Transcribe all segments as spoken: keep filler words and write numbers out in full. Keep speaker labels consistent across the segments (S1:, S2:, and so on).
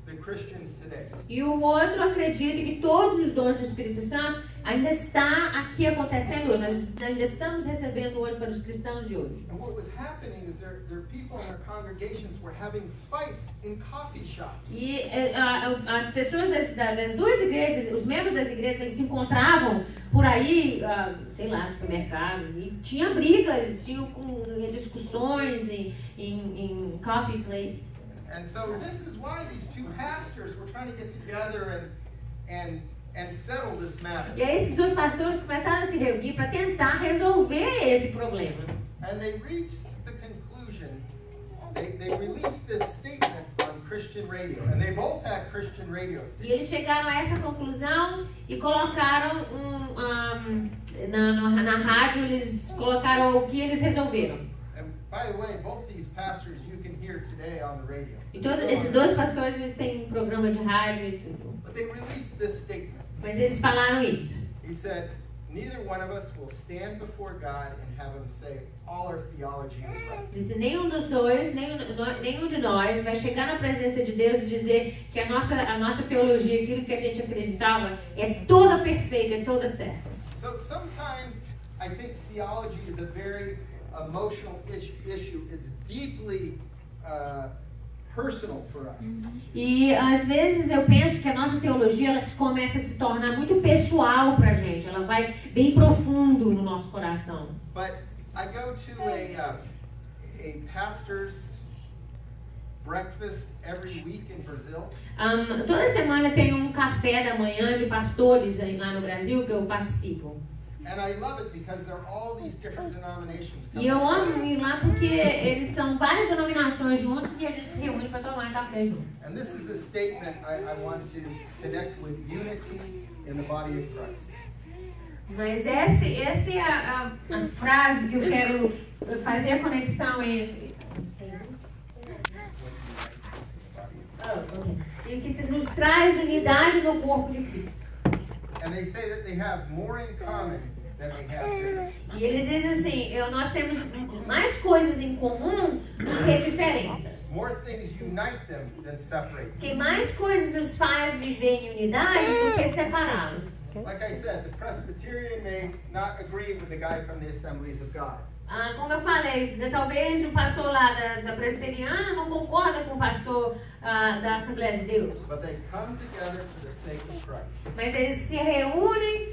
S1: the Christians today.
S2: E o outro acredita que todos os dons do Espírito Santo ainda está aqui acontecendo hoje. Nós ainda estamos recebendo hoje para os cristãos de hoje.
S1: And what was happening is there, there people in their congregations were having fights in coffee shops.
S2: E eh, a, as pessoas das, das duas igrejas, os membros das igrejas, eles se encontravam por aí, ah, sei lá, supermercado, e tinha brigas, tinha um, discussões em, em, em coffee place.
S1: And so this is why these two pastors were trying to get together and and and settle this matter.
S2: E aí esses dois pastores começaram a se reunir para tentar resolver esse problema.
S1: And they reached the conclusion. They they released this statement on Christian radio, and they both had Christian radio stations.
S2: E eles chegaram a essa conclusão e colocaram um, um, na, na, na rádio, eles colocaram o que eles resolveram.
S1: And by the way, both these pastors you can hear today on the radio.
S2: E todos esses dois pastores, eles têm um programa de rádio e tudo.
S1: But they released this statement.
S2: Mas eles falaram isso.
S1: He said, neither one of us will stand before God and have him say all our theology is right.
S2: Disse, nenhum dos dois, nenhum, nenhum de nós vai chegar na presença de Deus e dizer que a nossa, a nossa teologia, aquilo que a gente acreditava, é toda perfeita, é toda certa.
S1: So sometimes I think theology is a very emotional issue. It's deeply uh, personal for us.
S2: E às vezes eu penso que a nossa teologia ela começa a se tornar muito pessoal pra gente. Ela vai bem profundo no nosso coração.
S1: But I go to a uh, a pastor's breakfast every week in Brazil.
S2: Um, toda semana tem um café da manhã de pastores aí lá no Brasil que eu participo.
S1: And I love it because there are all these different denominations coming
S2: E eu amo
S1: together.
S2: ir lá porque eles são várias denominações juntos e a gente se reúne para tomar café junto.
S1: And this is the statement I, I want to connect with unity in the body of Christ.
S2: Mas essa, essa é a, a, a frase que eu quero fazer a conexão entre. Oh, okay. E que nos traz unidade no corpo de Cristo.
S1: And they say that they have more in common than they have difference.
S2: E eles dizem assim, eu, nós temos mais coisas em comum do que diferenças.
S1: More things unite them than separate them.
S2: Que mais coisas nos faz viver em unidade do que separá-los.
S1: Like I said, the Presbyterian may not agree with the guy from the Assemblies of God.
S2: Ah, como eu falei, talvez o pastor lá da, da presbiteriana não concorda com o pastor ah, da Assembleia de Deus.
S1: But they come together for the sake of Christ.
S2: Mas eles se reúnem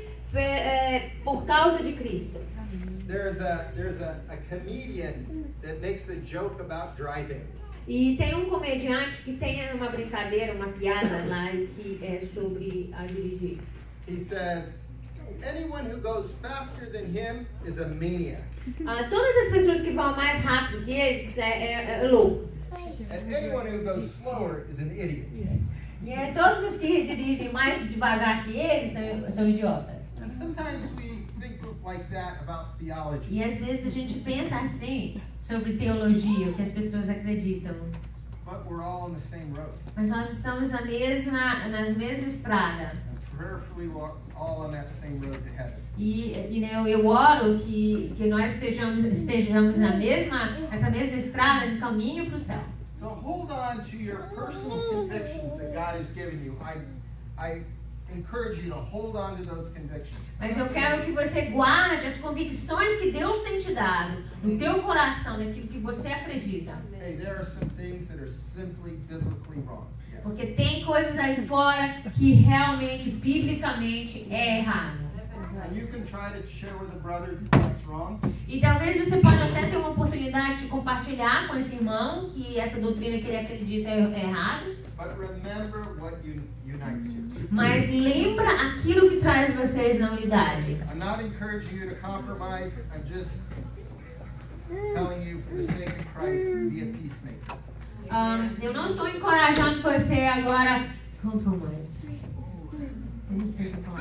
S2: é, por causa de Cristo.
S1: There's a there's a, a comedian that makes a joke about driving.
S2: E tem um comediante que tem uma brincadeira, uma piada lá que é sobre a dirigir.
S1: He says, anyone who goes faster than him is a maniac.
S2: Ah, todas as pessoas que vão mais rápido que eles é, é, é louco.
S1: And anyone who goes slower is an idiot.
S2: E é, todos os que dirigem mais devagar que eles são, são idiotas.
S1: And sometimes we think like that about theology.
S2: E às vezes a gente pensa assim sobre teologia, o que as pessoas acreditam.
S1: But we're all on the same road.
S2: Mas nós estamos na mesma, na mesma estrada.
S1: And prayerfully we're all on that same road to heaven.
S2: E, e né, eu oro que, que nós estejamos, estejamos na mesma, essa mesma estrada, no caminho para o céu.
S1: So hold on to your personal convictions that God has given you. I, I encourage you to hold on to those convictions.
S2: Mas eu quero que você guarde as convicções que Deus tem te dado no teu coração, daquilo que você acredita.
S1: Hey, there are some things that are simply biblically wrong. Yes.
S2: Porque tem coisas aí fora que realmente, biblicamente, é errado.
S1: And you can try to share with a brother that's wrong.
S2: E talvez você pode até ter uma oportunidade de compartilhar com esse irmão que essa doutrina que ele acredita é errada.
S1: But remember what un- unites you.
S2: Mas lembra aquilo que traz vocês na unidade.
S1: I'm not encouraging you to compromise. I'm just telling you, for the sake of Christ, be a peacemaker.
S2: Um, eu não estou encorajando você agora compromise. Eu não sei o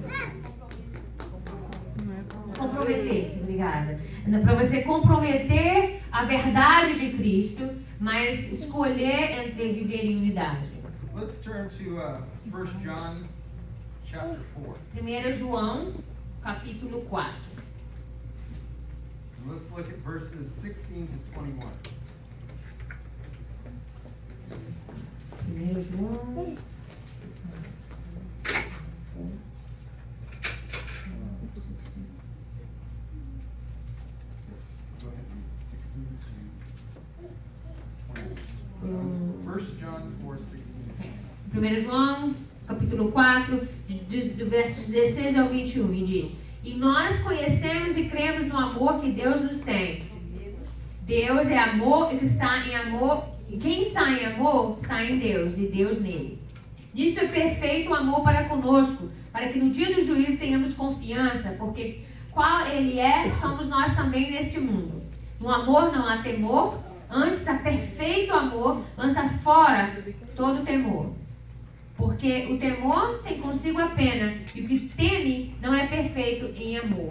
S2: comprometer-se, obrigada. Para você comprometer a verdade de Cristo, mas escolher entre viver em unidade.
S1: Let's turn to uh, First John chapter four.
S2: primeiro João, capítulo quatro.
S1: And let's look at verses sixteen to twenty-one.
S2: primeiro João aí.
S1: First John four sixteen.
S2: primeiro João, capítulo quatro, de- do versos dezesseis ao vinte e um, e diz: E nós conhecemos e cremos no amor que Deus nos tem. Deus é amor e que está em amor, e quem está em amor está em Deus e Deus nele. Nisto é perfeito o amor para conosco, para que no dia do juízo tenhamos confiança, porque qual ele é, somos nós também neste mundo. No amor não há temor, antes há perfeito amor, lança fora todo temor. Porque o temor tem consigo a pena, e o que teme não é perfeito em amor.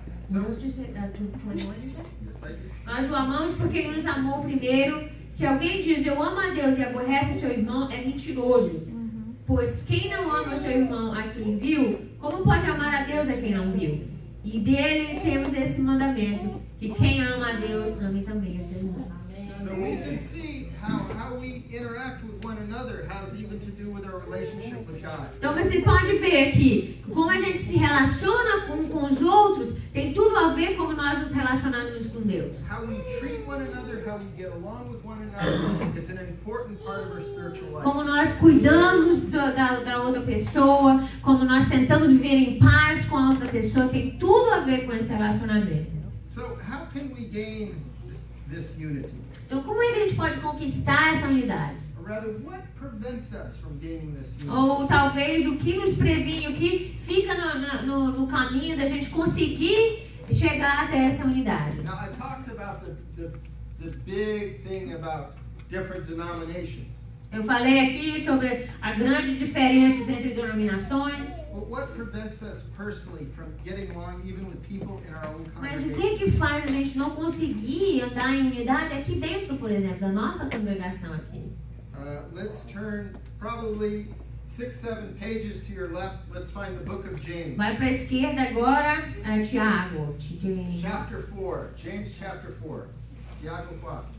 S2: Nós o amamos porque ele nos amou primeiro. Se alguém diz eu amo a Deus e aborrece seu irmão, é mentiroso. Pois quem não ama seu irmão a quem viu, como pode amar a Deus a quem não viu? E dele temos esse mandamento, que quem ama a Deus, ame também a seu irmão.
S1: So we can see how, how we interact with one another has even to do with our relationship with God.
S2: Então você pode ver aqui, como a gente se relaciona com, com os outros, tem tudo a ver como nós nos relacionamos com Deus.
S1: How we treat one another, how we get along with one another is an important part of our spiritual life.
S2: Como nós cuidamos do, da, da outra pessoa, como nós tentamos viver em paz com a outra pessoa, tem tudo a ver com esse relacionamento.
S1: So how can we gain this unity?
S2: Então como é que a gente pode conquistar essa unidade?
S1: Or rather, what prevents us from gaining this unity?
S2: Ou talvez o que nos previne, o que fica no, no, no caminho da gente conseguir chegar até essa unidade.
S1: Now, I talked about the, the, the big thing about different denominations.
S2: Eu falei aqui sobre a grande diferença entre denominações.
S1: But what prevents us personally from getting along even with people in our own
S2: Mas o que
S1: congregation?
S2: que faz a gente não conseguir andar em unidade aqui dentro, por exemplo, da nossa congregação aqui?
S1: Uh, let's turn probably six, seven pages to your left. Let's find the book of James.
S2: Vai para a esquerda agora, é, Tiago. Ti-
S1: Chapter four. James chapter four. Tiago quatro.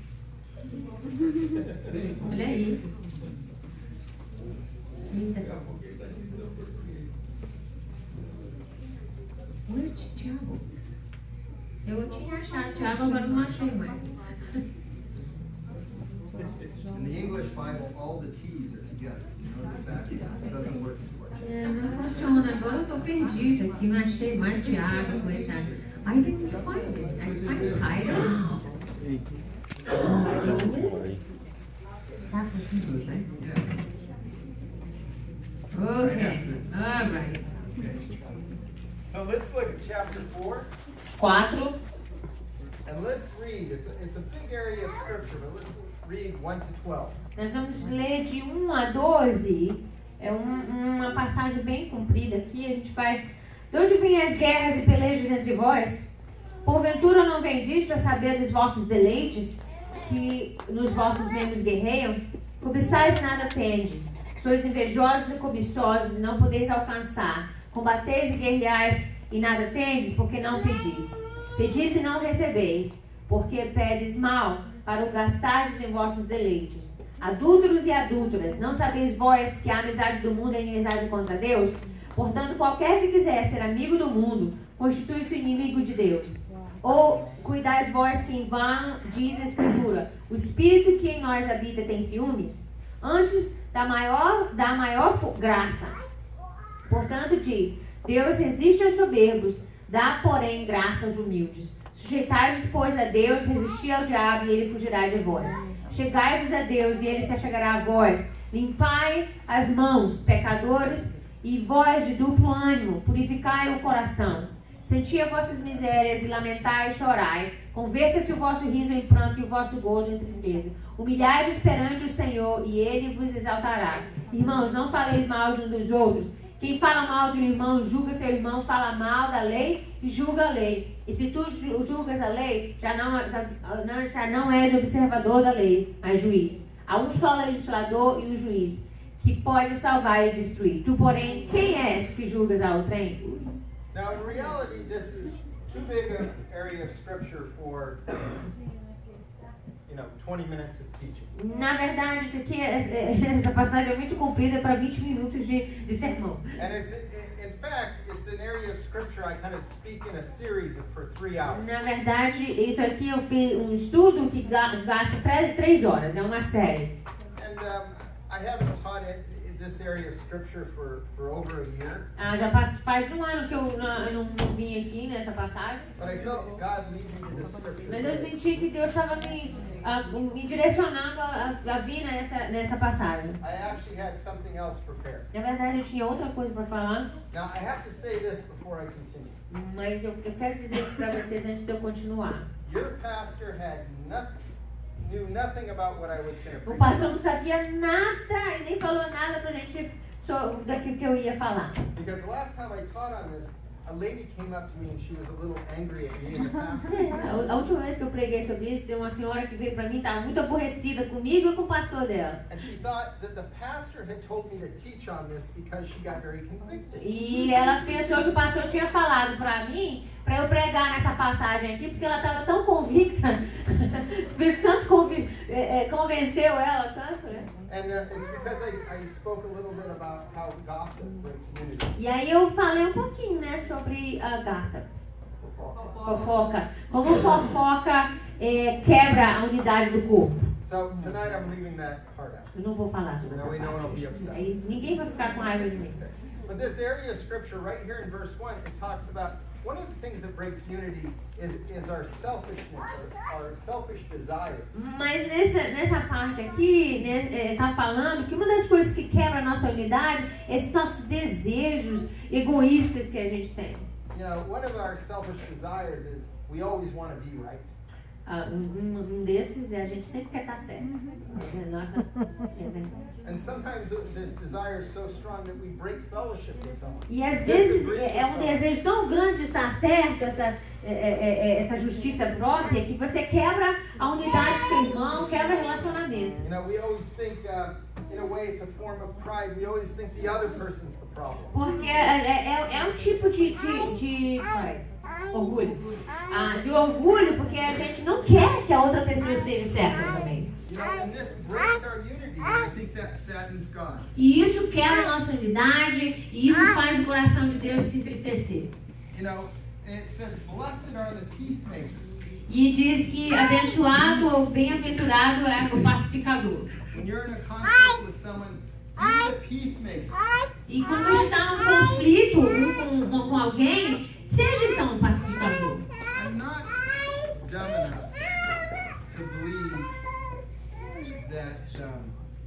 S2: Olha aí. Eita. Oi, Tiago. Eu tinha achado Tiago, agora não achei mais.
S1: In the English Bible, all the T's are together. You notice that? It doesn't work unfortunately.
S2: É, não funciona. Agora eu tô perdido aqui, não achei mais Tiago, coitado. I didn't find it. I find Titus. Tá confuso, né?
S1: Yeah.
S2: Ok, alright.
S1: So let's look at chapter four.
S2: Quatro.
S1: And let's read. It's a, it's a big area of scripture, but let's read one to twelve.
S2: Nós vamos ler de um a doze. É um, uma passagem bem comprida aqui. A gente vai. De onde vêm as guerras e pelejos entre vós? Porventura não vem disto a saber dos vossos deleites, que nos vossos membros guerreiam? Cobiçais e nada tendes. Sois invejosos e cobiçosos e não podeis alcançar. Combateis e guerreais e nada tendes, porque não pedis. Pedis e não recebeis, porque pedes mal, para o gastardes em vossos deleites. Adúlteros e adúlteras, não sabeis vós que a amizade do mundo é inimizade contra Deus? Portanto, qualquer que quiser ser amigo do mundo, constitui-se inimigo de Deus. Ou cuidais vós que em vão diz a Escritura, o Espírito que em nós habita tem ciúmes? Antes da maior, da maior graça. Portanto, diz, Deus resiste aos soberbos, dá, porém, graça aos humildes. Sujeitai-vos, pois, a Deus, resisti ao diabo e ele fugirá de vós. Chegai-vos a Deus e ele se achegará a vós. Limpai as mãos, pecadores, e vós de duplo ânimo, purificai o coração. Senti as vossas misérias e lamentai e chorai. Converta-se o vosso riso em pranto e o vosso gozo em tristeza. Humilhai-vos perante o Senhor e ele vos exaltará. Irmãos, não faleis mal uns dos outros. Quem fala mal de um irmão, julga seu irmão, fala mal da lei e julga a lei. E se tu julgas a lei, já não, já, não, já não és observador da lei, mas juiz. Há um só legislador e um juiz, que pode salvar e destruir. Tu, porém, quem és que julgas a outrem?
S1: Now, in reality, this is too big an area of scripture for you know, twenty minutes of teaching.
S2: Na verdade, isso aqui é, é, essa passagem é muito comprida para vinte minutos de, de sermão.
S1: And it's, in fact, it's an area of scripture I kind of speak in a series of, for three hours.
S2: Na verdade, isso aqui eu fiz um estudo que gasta três, três horas, é uma série.
S1: And um, I haven't taught it, this area of scripture for, for over a year.
S2: Ah, já faz, faz um ano que eu não, eu não, não vim aqui nessa passagem.
S1: But I felt God lead me to this scripture.
S2: Mas eu senti que Deus estava me, uh, me direcionando a, a vir nessa, nessa passagem.
S1: I actually had something else prepared.
S2: Na verdade, eu tinha outra coisa para falar.
S1: Now, I have to say this before I continue.
S2: Mas eu, eu quero dizer isso para vocês antes de eu continuar.
S1: Your pastor had nothing, knew nothing about what I was going to
S2: O
S1: preach.
S2: pastor não sabia nada e nem falou nada pra gente sobre daquilo que eu ia falar.
S1: Because the last time I taught on this, a lady came up to me and she was a little angry at me and the pastor.
S2: A, a última vez que eu preguei sobre isso, tem uma senhora que veio pra mim, estava muito aborrecida comigo e com o pastor dela.
S1: And she thought that the pastor had told me to teach on this because she got very convicted.
S2: E ela pensou que o pastor tinha falado pra mim para eu pregar nessa passagem aqui, porque ela estava tão convicta. O Espírito Santo convi, é, é, convenceu ela tanto, né?
S1: And uh, it's because I, I spoke a little bit about how gossip breaks unity.
S2: E aí eu falei um pouquinho, né, sobre a gossip, fofoca. Como fofoca é, quebra a unidade do corpo.
S1: So tonight I'm leaving that part out.
S2: Eu não vou falar sobre essa
S1: No, we know
S2: parte.
S1: it'll be upset.
S2: Aí ninguém vai ficar com raiva de mim.
S1: But this area of scripture right here in verse one, it talks about one of the things that breaks unity is, is our selfishness, our, our selfish desires.
S2: Mas nessa, nessa parte aqui, né, está falando que uma das coisas que quebra a nossa unidade é esses nossos desejos egoístas que a gente tem.
S1: You know, one of our selfish desires is we always want to be right.
S2: Uh, um, um desses é a gente sempre quer estar certo. É, nossa, é verdade.
S1: And sometimes this desire is so strong that we break fellowship with someone.
S2: E às vezes é, é um desejo tão grande de estar certo, essa, é, é, essa justiça própria, que você quebra a unidade do teu irmão, quebra o relacionamento.
S1: You know, we always think, uh, in a way, it's a form of pride. We always think the other person's the problem.
S2: Porque é, é, é um tipo de, de, de pride, orgulho. Ah, de orgulho, porque a gente não quer que a outra pessoa esteja certa também.
S1: You know, and this breaks our unity, and I think that saddens God.
S2: E isso quebra a nossa unidade, e isso faz o coração de Deus se entristecer.
S1: You know, it says, blessed are the peacemakers.
S2: E diz que abençoado ou bem-aventurado é o pacificador.
S1: When you're in a conflict with someone, be the peacemaker.
S2: E quando você está num conflito um com, com alguém, seja então um pacificador.
S1: I'm not dumb enough to believe that um,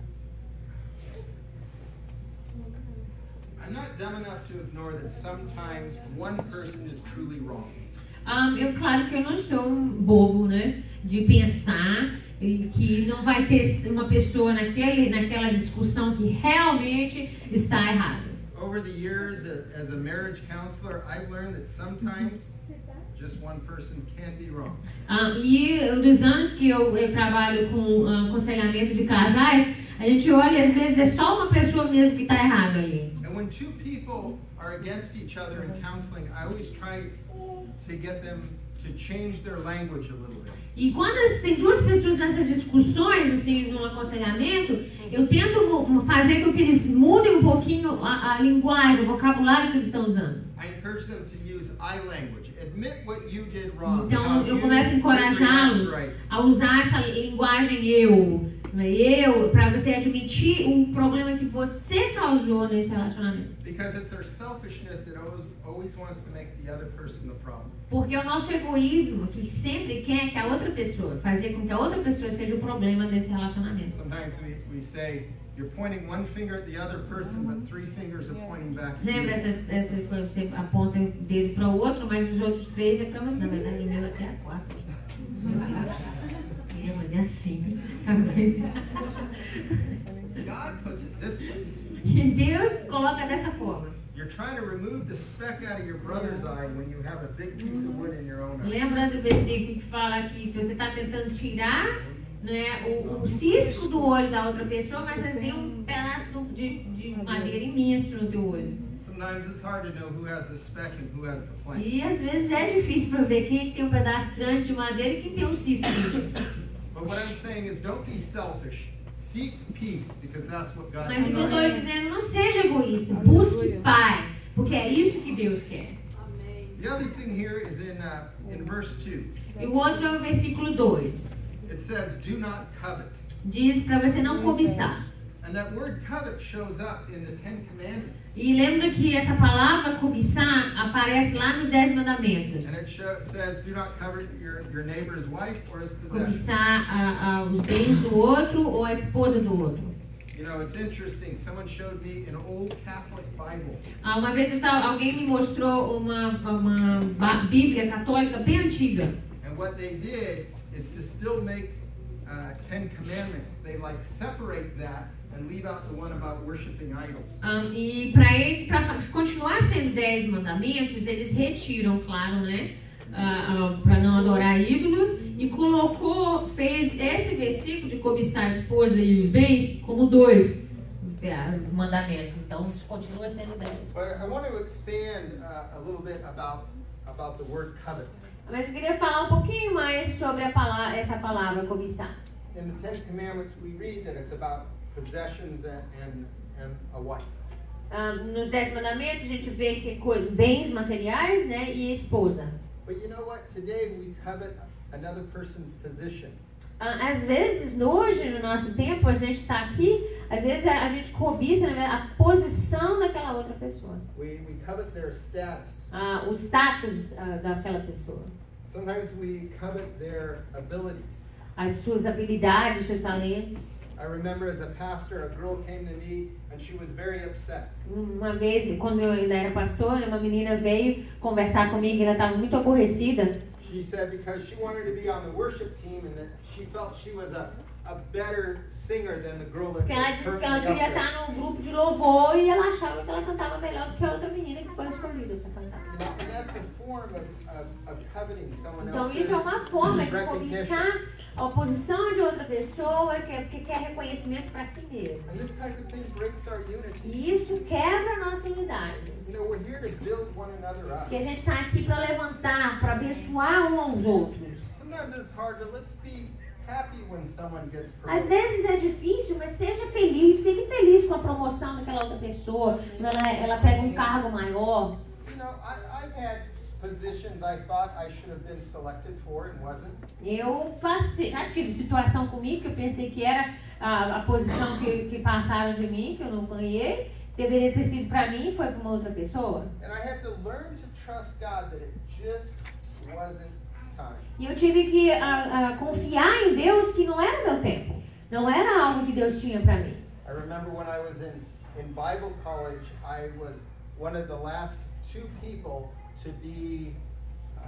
S1: I'm not dumb enough to ignore that sometimes one person is truly wrong.
S2: Um, eu, claro que eu não sou um bobo, né, de pensar que não vai ter uma pessoa naquele, naquela discussão que realmente está errada.
S1: Over the years, as a marriage counselor, I've learned that sometimes just one person can be wrong.
S2: Ah, e dos anos que eu, eu trabalho com uh, aconselhamento de casais, a gente olha e às vezes é só uma pessoa mesmo que está errada ali.
S1: And when two people are against each other in counseling, I always try to get them to change their language a little bit.
S2: E quando tem duas pessoas nessas discussões, assim, no aconselhamento, eu tento fazer com que eles mudem um pouquinho a, a linguagem, o vocabulário que eles estão usando.
S1: I encourage them to use I language. Admit what you did wrong.
S2: Então, eu começo a encorajá-los a usar essa linguagem eu, eu, para você admitir o problema que você causou nesse relacionamento.
S1: Because it's our selfishness that always, always wants to make the other person the problem.
S2: Porque é o nosso egoísmo que sempre quer que a outra pessoa, fazer com que a outra pessoa seja o problema desse relacionamento.
S1: Sometimes we, we say, you're pointing one finger at the other person, but three fingers are pointing back at
S2: Lembra
S1: you.
S2: essas, essas coisas, você aponta o dedo para o outro, mas os outros três é para você. Na verdade, o meu até é quatro. É, mas é assim.
S1: God puts it this way.
S2: E Deus coloca dessa forma.
S1: You're trying to remove the speck out of your brother's eye when you have a big piece of wood in your own eye.
S2: Lembra do versículo que fala que você está tentando tirar, né, o, o cisco do olho da outra pessoa, mas você tem um pedaço de, de madeira imenso no teu olho.
S1: Sometimes it's hard to know who has the speck and who has the plank.
S2: E às vezes é difícil para ver quem é que tem um pedaço grande de madeira e quem tem um cisco.
S1: But But what I'm saying is, don't be selfish. Seek peace, because that's what God
S2: Mas o que eu estou
S1: designed.
S2: dizendo, não seja egoísta, busque paz, porque é isso que Deus quer.
S1: The other thing here is in uh, in verse two.
S2: E o outro é o versículo dois.
S1: It says, "Do not covet."
S2: Diz para você não cobiçar.
S1: And that word covet shows up in the Ten Commandments.
S2: E lembra que essa palavra cobiçar aparece lá nos Dez Mandamentos.
S1: And it show, says, "Do not covet your, your neighbor's wife or his possession."
S2: Cobiçar a, a, os bens do outro ou a esposa do outro.
S1: You know, it's interesting. Someone showed me an old Catholic Bible.
S2: Ah, uma vez eu tava, alguém me mostrou uma, uma ba- Bíblia católica bem antiga.
S1: And what they did is to still make uh, Ten Commandments. They like separate that and leave out the one about worshiping idols.
S2: Ah, e para ele, para continuar sendo Dez Mandamentos, eles retiram, claro, né? Uh, uh, para não adorar ídolos, e colocou, fez esse versículo de cobiçar a esposa e os bens como dois uh, mandamentos. Então continua sendo dez.
S1: But I want to expand uh, a little bit about about the word covet.
S2: Mas eu queria falar um pouquinho mais sobre a palavra, essa palavra cobiçar.
S1: In the Ten Commandments, we read that it's about possessions and and, and a wife.
S2: Uh, nos Dez Mandamentos a gente vê que é coisa, bens materiais, né, e esposa.
S1: But you know what? Today we covet another person's position.
S2: Uh, às vezes, hoje, no nosso tempo, a gente está aqui, às vezes a, a gente cobiça, né, a posição daquela outra pessoa.
S1: We we covet their status.
S2: Uh, o status uh, daquela pessoa.
S1: Sometimes we covet their abilities.
S2: As suas habilidades, os seus talentos.
S1: I remember as a pastor, a girl came to me and she was very upset.
S2: Uma vez, quando eu ainda era pastor, uma menina veio conversar comigo e ela estava muito aborrecida.
S1: She said because she wanted to be on the worship team and that she felt she was a, a better singer than the girl that
S2: Porque ela
S1: was
S2: disse que ela
S1: currently
S2: queria
S1: up there.
S2: estar num grupo de louvor e ela achava que ela cantava melhor do que a outra menina que foi escolhida para cantar.
S1: You know, and that's a form of, of, of coveting someone
S2: Então
S1: else's
S2: isso é uma forma de
S1: recognition.
S2: cobiçar a oposição de outra pessoa que, que quer reconhecimento para si mesma.
S1: And this type of thing breaks our unity.
S2: E isso quebra a nossa unidade.
S1: You know, we're here to build one another up.
S2: Porque a gente está aqui para levantar, para abençoar uns aos outros.
S1: Sometimes it's hard to let's be happy when someone gets
S2: Às
S1: promoted.
S2: vezes é difícil, mas seja feliz, fique feliz com a promoção daquela outra pessoa, quando ela, ela pega um cargo maior.
S1: You know, I, I've had positions I thought I should have been selected for and wasn't.
S2: Eu faz- já tive situação comigo que eu pensei que era a, a posição que, que passaram de mim, que eu não ganhei, deveria ter sido para mim e foi para uma outra pessoa.
S1: And I had to learn to trust God that it just wasn't time.
S2: E eu tive que a, a, confiar em Deus que não era meu tempo, não era algo que Deus tinha para mim.
S1: I remember when I was in, in Bible college, I was one of the last two people to be uh,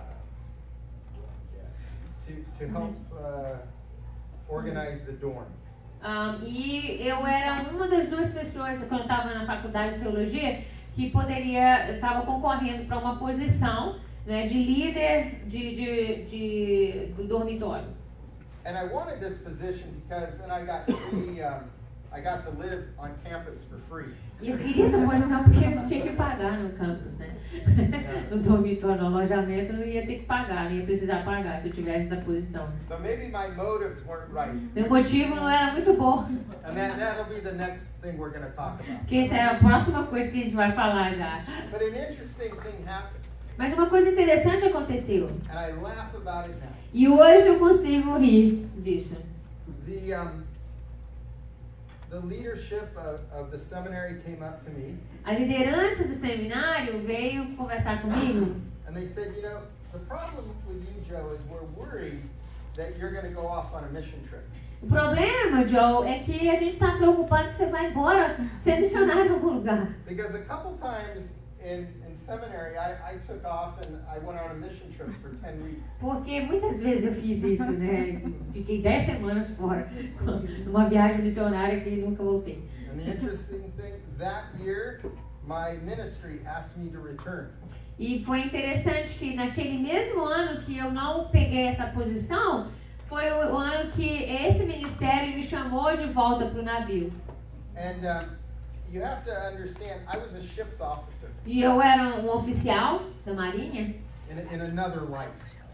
S1: to to help uh, organize the dorm.
S2: Um, e eu era uma das duas pessoas, quando eu estava na faculdade de teologia, que poderia, estava concorrendo para uma posição, né, de líder de, de, de, do dormitório.
S1: And I wanted this position because then I got free, um, I got to live on campus for free.
S2: E eu queria essa posição porque eu não tinha que pagar no campus, né? No dormitório, no alojamento, eu não ia ter que pagar, não ia precisar pagar se eu tivesse essa posição.
S1: So maybe my motives weren't right.
S2: Meu motivo não era muito bom.
S1: And that, that'll be the next thing we're going to talk about.
S2: Porque essa é a próxima coisa que a gente vai falar já.
S1: But an interesting thing happened.
S2: Mas uma coisa interessante aconteceu.
S1: And I laugh about it now.
S2: E hoje eu consigo rir disso.
S1: The, um, the leadership of, of the seminary came up to me.
S2: A liderança do seminário veio conversar comigo.
S1: And they said, you know, the problem with you, Joe, is we're worried that you're going to go off on a mission trip.
S2: O problema, Joe, é que a gente está preocupado que você vai embora ser missionário em algum lugar.
S1: Because a couple times in, in seminary, I, I took off and I went on a mission trip for ten weeks.
S2: Porque muitas vezes eu fiz isso, né? Fiquei dez semanas fora, numa viagem missionária que nunca voltei.
S1: And the interesting thing, that year, my ministry asked me to return.
S2: E foi interessante que naquele mesmo ano que eu não peguei essa posição, foi o, o ano que esse ministério me chamou de volta para o navio.
S1: And um, you have to understand, I was a ship's officer
S2: E eu era um oficial da Marinha,
S1: in, in another life.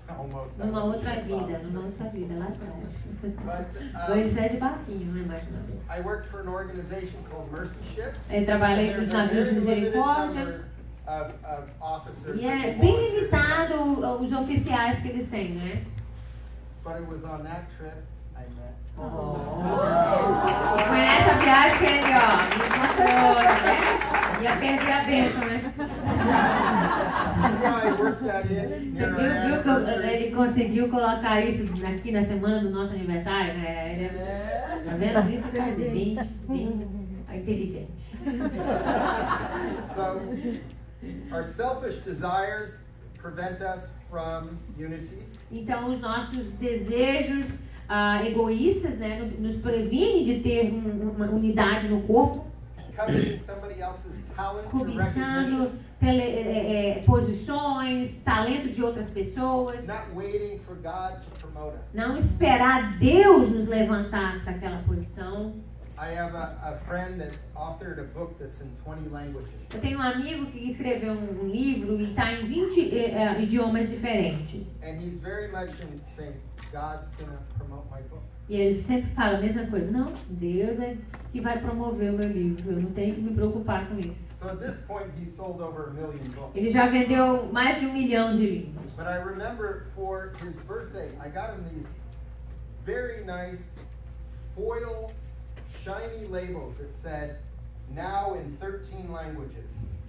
S1: Almost. I
S2: Numa
S1: was
S2: outra
S1: in
S2: vida,
S1: office.
S2: numa outra vida, lá atrás.
S1: But,
S2: Agora ele
S1: um,
S2: sai de barquinho, não é mais nada.
S1: I worked for an organization called Mercy Ships.
S2: Ele trabalha
S1: There's
S2: nos
S1: a
S2: navios de
S1: very limited
S2: misericórdia.
S1: number of, of officers
S2: E
S1: that
S2: é
S1: belong
S2: bem
S1: to it.
S2: limitado os oficiais que eles têm, né?
S1: But it was on that trip I met.
S2: E foi nessa viagem que ele, ó, me encontrou, né? Ia perder a bênção, né?
S1: See how I worked that in
S2: Você
S1: near
S2: viu,
S1: our
S2: viu que
S1: anniversary?
S2: ele conseguiu colocar isso aqui na semana do nosso aniversário? Né? Ele é, tá vendo? Isso é cara de bem, bem inteligente.
S1: So, our selfish desires prevent us from unity.
S2: Então, os nossos desejos ah, egoístas, né, nos previnem de ter um, uma unidade no corpo,
S1: Coveting somebody else's talents or
S2: cobiçando
S1: recognition.
S2: tele, é, é, posições, talento de outras pessoas.
S1: Not waiting for God to promote us.
S2: Não esperar Deus nos levantar para aquela posição.
S1: I have a, a friend that's authored a book that's in twenty languages.
S2: Eu tenho um amigo que escreveu um, um livro e está em vinte eh, eh, idiomas diferentes.
S1: And he's very much in saying, God's going to promote my book.
S2: E ele sempre fala a mesma coisa. Não, Deus é que vai promover o meu livro. Eu não tenho que me preocupar com isso.
S1: So at this point, he sold over a million books.
S2: Ele já vendeu mais de um milhão de livros.
S1: But I remember for his birthday, I got him these very nice foil, shiny labels that said, now in thirteen languages.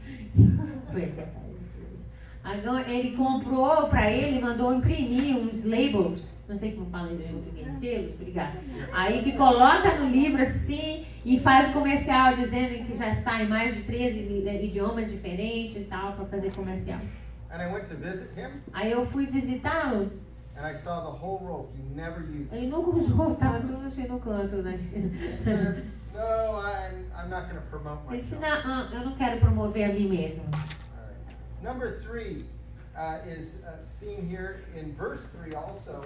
S2: Agora, ele comprou para ele, mandou imprimir uns labels, não sei como fala isso em português, selos, obrigada. Aí que coloca no livro assim e faz o comercial dizendo que já está em mais de treze idiomas diferentes e tal, para fazer comercial.
S1: And I went to visit him,
S2: Aí eu fui visitá-lo,
S1: and I saw the whole roll. He never used it.
S2: ele nunca usou, estava tudo assim no canto, né?
S1: He says, no, I'm, I'm not going to promote
S2: Ele disse,
S1: myself.
S2: não, eu não quero promover a mim mesmo.
S1: All right. Number three uh, is uh, seen here in verse three also,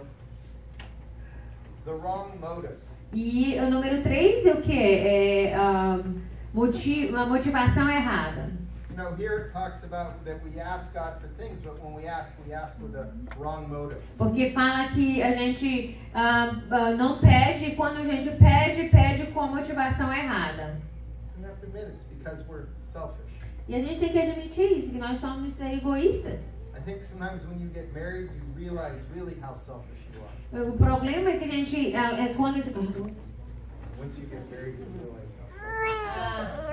S1: the wrong motives.
S2: E o número três é o que? É ah, motiv uma motivação errada.
S1: You know, here it talks about that we ask God for things, but when we ask, we ask with the wrong motives.
S2: Porque fala que a gente ah, ah, não pede, e quando a gente pede, pede com a motivação errada.
S1: We have to admit it's because we're selfish.
S2: E a gente tem que admitir isso, que nós somos egoístas.
S1: I think sometimes when you get married, you realize really how selfish you are.
S2: O problema é que a gente, ah, é quando...
S1: Once you get married, you realize how selfish.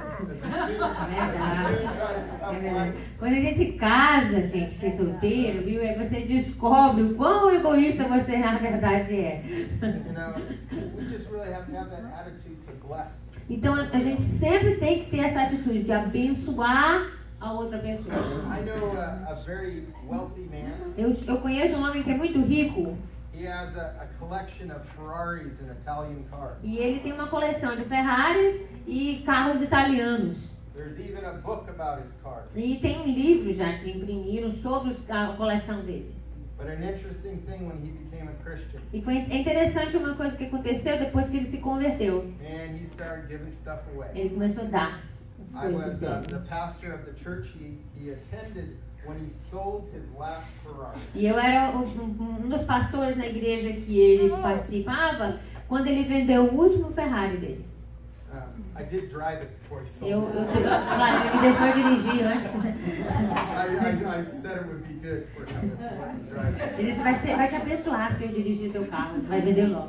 S2: É verdade. É verdade. Quando a gente casa, gente, que é solteiro, viu? Aí você descobre o quão egoísta você na verdade é.
S1: You know, we just really have to have that attitude to bless.
S2: Então a gente sempre tem que ter essa atitude de abençoar a outra pessoa.
S1: I know a, a very wealthy man.
S2: Eu, eu conheço um homem que é muito rico
S1: He has a, a collection of Ferraris and Italian cars.
S2: e ele tem uma coleção de Ferraris e carros italianos.
S1: There's even a book about his cars.
S2: E tem um livro já que imprimiram sobre os- a coleção dele.
S1: But an interesting thing when he became a Christian,
S2: E foi interessante uma coisa que aconteceu depois que ele se converteu.
S1: and he started giving stuff away.
S2: Ele começou a dar as
S1: I
S2: coisas
S1: was uh,
S2: dele.
S1: the pastor of the church he, he attended when he sold his last Ferrari.
S2: E eu era um, um- um dos pastores na igreja que ele participava quando ele vendeu o último Ferrari dele.
S1: Um, I did drive it before he sold
S2: Eu, eu,
S1: it.
S2: eu, claro, ele me deixou dirigir antes.
S1: I, I, I said it would be good for him to let me drive it.
S2: Ele disse, vai, ser, vai te abençoar se eu dirigir teu carro, vai vender logo.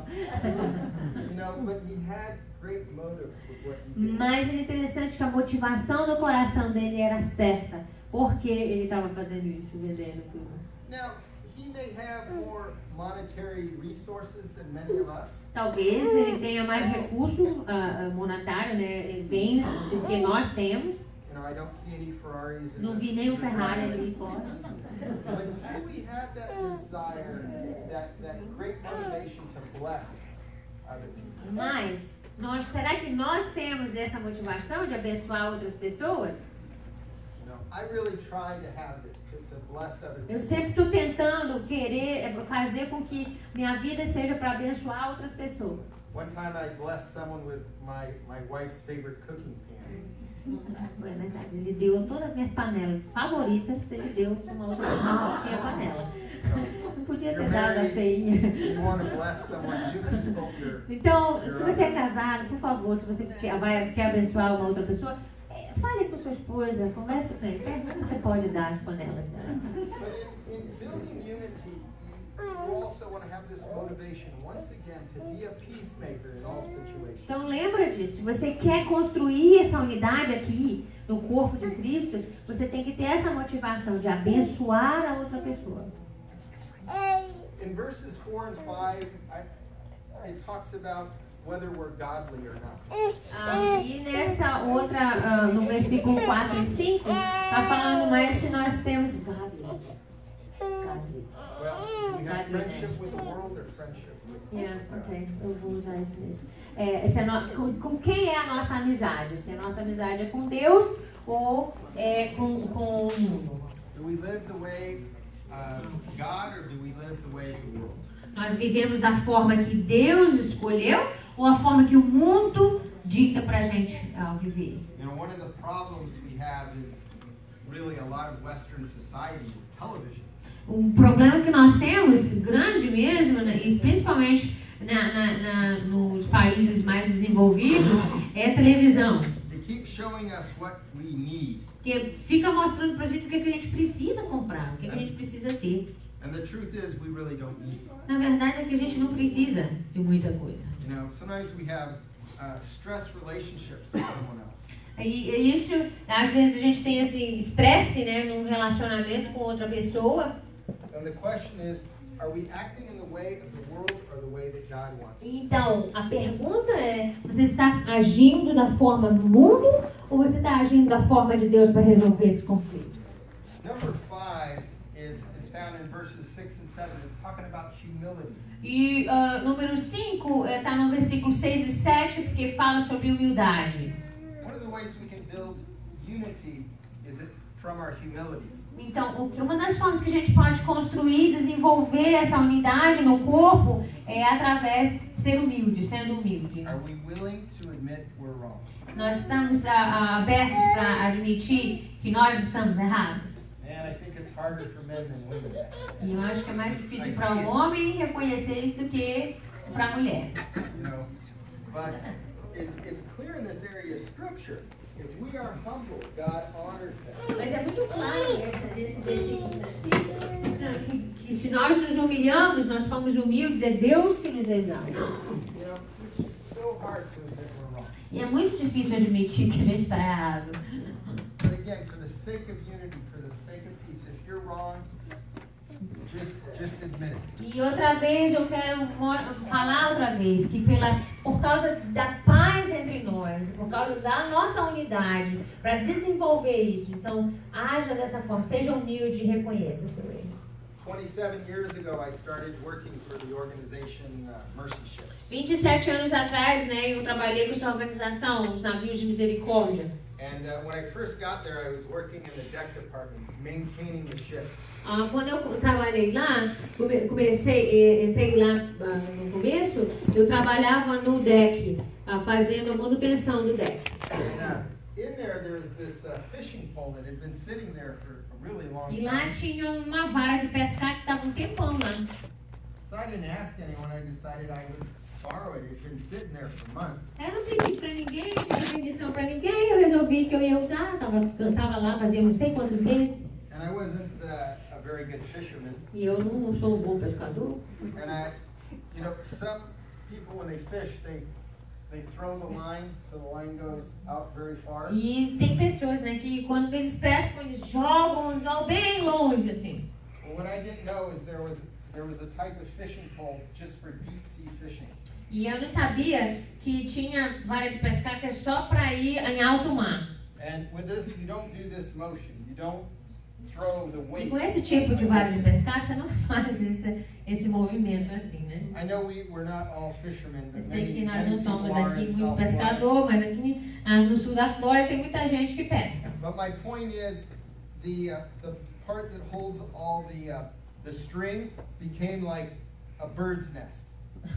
S1: You know, but he had great motives with what he did.
S2: Mas é interessante que a motivação do coração dele era certa. Por que ele estava fazendo isso, vendendo tudo?
S1: Now, he may have more monetary resources than many of us.
S2: Talvez ele tenha mais recurso ah, ah, monetário, né, bens do que nós temos.
S1: You know, I don't see any Ferraris in
S2: Não
S1: the-
S2: vi nenhum
S1: in the
S2: Ferrari
S1: driveway.
S2: ali fora.
S1: But do we have that desire, that, that great motivation to bless other people?
S2: Mas, nós, será que nós temos essa motivação de abençoar outras pessoas?
S1: You know, I really try to have this, to, to bless other
S2: Eu
S1: people.
S2: sempre estou tentando querer é, fazer com que minha vida seja para abençoar outras pessoas.
S1: One time I blessed someone with my, my wife's favorite cooking pan.
S2: É verdade, ele deu todas as minhas panelas favoritas, ele deu uma outra pessoa que não tinha panela.
S1: So,
S2: Não podia ter
S1: you're
S2: dado a
S1: married,
S2: feinha.
S1: you want to bless someone, you consult your.
S2: Então,
S1: your
S2: se você é
S1: other-
S2: casado, por favor, se você quer, vai, quer abençoar uma outra pessoa, é, fale com sua esposa, converse com ele, pergunta se você pode dar as panelas dela.
S1: But in, in building unity, you, you also want to have this motivation, once again, to be a peacemaker in all situations.
S2: Então lembra disso, se você quer construir essa unidade aqui no corpo de Cristo, você tem que ter essa motivação de abençoar a outra pessoa.
S1: In verses four and five, I, it talks about whether we're godly or not.
S2: Ah, e nessa outra, ah, no versículo quatro e cinco, está falando mais se nós temos godly. Godly.
S1: Well, do we have
S2: Godliness.
S1: friendship with the world or friendship with
S2: Yeah,
S1: God?
S2: ok, eu vou usar isso nesse. É, se é no, com, com quem é a nossa amizade? Se a nossa amizade é com Deus ou é com, com o mundo?
S1: Do we live the way of God or do we live the way of the world?
S2: Nós vivemos da forma que Deus escolheu ou a forma que o mundo dita pra gente ao viver?
S1: You know, one of the problems we have in really a lot of Western society is television.
S2: Um problema que nós temos, grande mesmo, né, e principalmente na, na, na, nos países mais desenvolvidos, é a televisão.
S1: They keep showing us what we need.
S2: Que fica mostrando pra gente o que, é que a gente precisa comprar, o que, é que a gente precisa ter.
S1: And the truth is we really don't need.
S2: Na verdade é que a gente não precisa de muita coisa.
S1: You know, sometimes we have uh, stress relationships with someone else.
S2: E, e isso, às vezes a gente tem esse estresse, né, num relacionamento com outra pessoa.
S1: And the question is, are we acting in the way of the world or the way that God wants us?
S2: Então, a pergunta é, você está agindo da forma do mundo ou você está agindo da forma de Deus para resolver esse conflito?
S1: Number five is, is found in verses six and seven. It's talking about humility.
S2: E uh, número cinco está no versículo seis e sete, porque fala sobre humildade.
S1: One of the ways we can build unity is it from our humility.
S2: Então, o que- uma das formas que a gente pode construir e desenvolver essa unidade no corpo é através de ser humilde, sendo humilde.
S1: Are we willing to admit we're wrong?
S2: Nós estamos a, a, abertos para admitir que nós estamos errados.
S1: And I think it's harder for men than women.
S2: E eu acho que é mais difícil para o homem reconhecer isso do que para a mulher.
S1: You know, but it's it's clear in this area of Scripture. If we are humble, God honors that.
S2: Mas é muito claro essa, nesse versículo aqui, que, que se nós nos humilhamos, nós somos humildes, é Deus que nos exalta.
S1: You know, which is so hard to admit we're wrong.
S2: E é muito difícil admitir que a gente está errado.
S1: But again, for the sake of unity, for the sake of peace, if you're wrong, just just admit it.
S2: E outra vez eu quero mo- falar outra vez que pela, por causa da paz entre nós, por causa da nossa unidade, para desenvolver isso, então haja dessa forma, seja humilde e reconheça o seu erro.
S1: twenty-seven years ago, I started working for the organization uh, Mercy Ships.
S2: vinte e sete anos atrás, né, eu trabalhei com essa organização, os navios de misericórdia.
S1: And uh, when I first got there, I was working in the deck department, maintaining the ship.
S2: Ah, quando eu trabalhei lá, come- comecei, eh, entrei lá ah, no começo, eu trabalhava no deck, ah, fazendo a manutenção do deck.
S1: And uh, in there, there was this uh, fishing pole that had been sitting there for a really long
S2: E lá
S1: time.
S2: tinha uma vara de pescar que estava um tempão lá.
S1: So I didn't ask anyone. I decided I would borrow it. It had been sitting there for months.
S2: Eu não pedi pra ninguém, não pedi permissão pra ninguém, eu resolvi que eu ia usar, tava, eu tava lá fazia não sei quantos meses,
S1: And I wasn't uh, a very good fisherman.
S2: e eu não, não sou um bom pescador.
S1: And I, you know, some people when they fish, they they throw the line so the line goes out very far.
S2: E tem pessoas, né, que quando eles pescam, eles jogam o anzol bem longe, assim.
S1: Well, what I didn't know is there was there was a type of fishing pole just for deep sea fishing.
S2: E eu não sabia que tinha vara de pescar que é só para ir em alto mar.
S1: And with this, you don't do this motion. You don't throw the
S2: E
S1: weight.
S2: com esse tipo de vara de pescar, você não faz esse, esse movimento assim, né?
S1: I know we, we're not all fishermen,
S2: Eu
S1: but
S2: sei
S1: many,
S2: que nós
S1: many
S2: não somos
S1: people are
S2: aqui
S1: in
S2: muito
S1: South Florida.
S2: pescador, mas aqui ah, no sul da Flórida tem muita gente que pesca.
S1: But my point is, the uh, the part that holds all the uh, the string became like a bird's nest.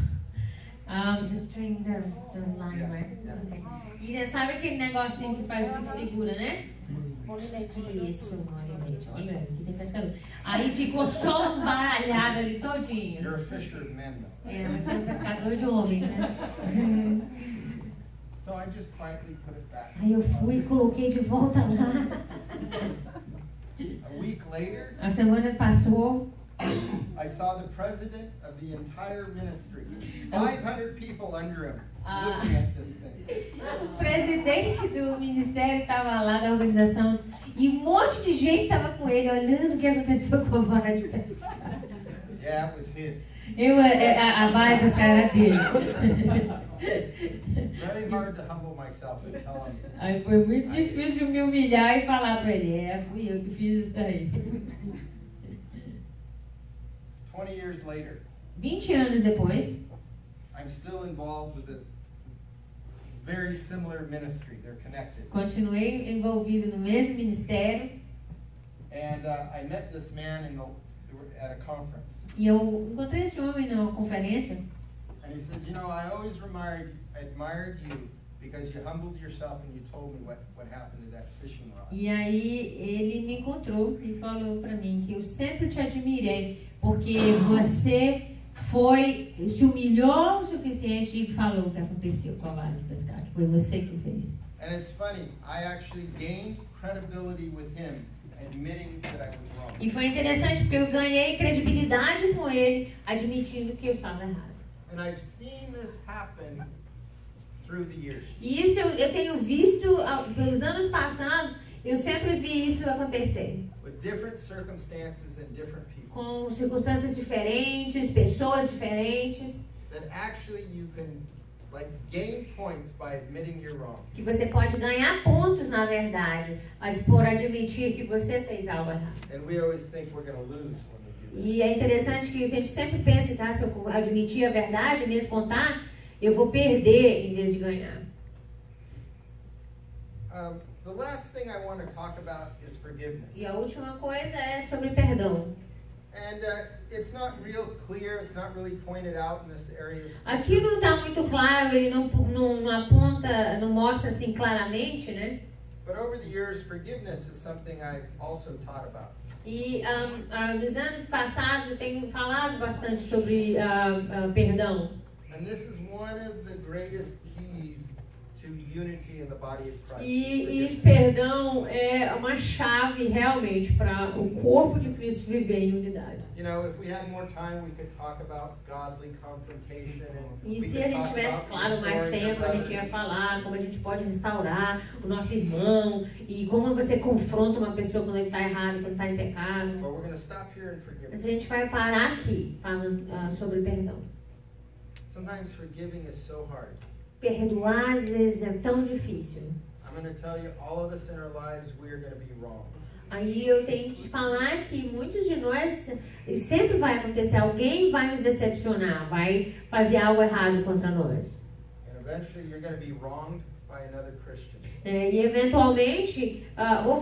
S2: Um, the string, the, the line,
S1: Yeah,
S2: right?
S1: yeah.
S2: Okay. E sabe aquele negocinho que faz assim que segura, né? Isso, olha. gente, olha, aqui tem pescador. Aí ficou só um baralhado ali todinho.
S1: You're a fisher of men, though.
S2: É, você é um pescador de homens, né?
S1: So I just quietly put it back.
S2: Aí eu fui e coloquei de volta lá.
S1: A week later,
S2: A semana passou,
S1: I saw the president of the entire ministry, five hundred people under him,
S2: Ah.
S1: looking at this thing.
S2: o presidente do ministério estava lá da organização e um monte de gente estava com ele olhando o que aconteceu com a vara de pescar.
S1: Yeah, it was his.
S2: Eu, a, a vara de pescar era dele.
S1: Very hard to humble myself and tell him.
S2: Aí foi muito difícil me humilhar e falar para ele, é, fui eu que fiz isso daí.
S1: Twenty years later,
S2: vinte anos depois,
S1: I'm still involved with a very similar ministry. They're connected.
S2: continuei envolvido no mesmo ministério
S1: And uh, I met this man in the, at a conference.
S2: e eu encontrei esse homem numa conferência.
S1: And he says, you know, I always admired, admired you because you humbled yourself and you told me what, what happened to that fishing rod.
S2: E aí ele me encontrou e falou para mim que eu sempre te admirei porque você foi, se humilhou o suficiente e falou o que aconteceu com a vara de pescar, que foi você que fez.
S1: And it's funny, I actually gained credibility with him, admitting that I was wrong.
S2: E foi interessante porque eu ganhei credibilidade com ele, admitindo que eu estava errado.
S1: And I've seen this happen through the years.
S2: E isso eu, eu tenho visto ah, pelos anos passados, eu sempre vi isso acontecer.
S1: With different circumstances and different people.
S2: Com circunstâncias diferentes, pessoas diferentes,
S1: That actually you can like gain points by admitting you're wrong.
S2: que você pode ganhar pontos, na verdade, por admitir que você fez algo errado.
S1: And we always think we're going to lose when we do that.
S2: E é interessante que a gente sempre pensa que ah, se eu admitir a verdade, mesmo contar, eu vou perder em vez de ganhar.
S1: Um, the last thing I want to talk about is forgiveness.
S2: E a última coisa é sobre perdão.
S1: And uh, it's not real clear, it's not really pointed out in this area of scripture.
S2: Aqui não está muito claro, ele não, não, não aponta, não mostra assim claramente, né?
S1: But over the years, forgiveness is something I've also taught about.
S2: E um, ah, nos anos passados eu tenho falado bastante sobre ah, ah, perdão.
S1: And this is one of the greatest keys to unity in the body of Christ. is
S2: E, e
S1: forgiveness.
S2: perdão é uma chave realmente para o corpo de Cristo viver em unidade.
S1: You know, if we had more time, we could talk about godly confrontation and
S2: E
S1: we
S2: se
S1: could
S2: a gente
S1: talk
S2: tivesse,
S1: about
S2: claro, mais
S1: restoring your
S2: tempo, a gente ia
S1: brother.
S2: falar como a gente pode restaurar o nosso irmão e como você confronta uma pessoa quando ele está errado, quando está em pecado.
S1: But we're going to stop here in
S2: Mas
S1: forgiveness.
S2: a gente vai parar aqui falando ah, sobre perdão.
S1: Sometimes forgiving is so hard.
S2: Perdoar às vezes é tão difícil.
S1: I'm going to tell you, all of us in our lives, we are going to be wrong.
S2: Aí eu tenho que te falar que muitos de nós, sempre vai acontecer, alguém vai nos decepcionar, vai fazer algo errado contra nós.
S1: And eventually you're going to be wronged by another Christian.
S2: É, e eventualmente, ah, ou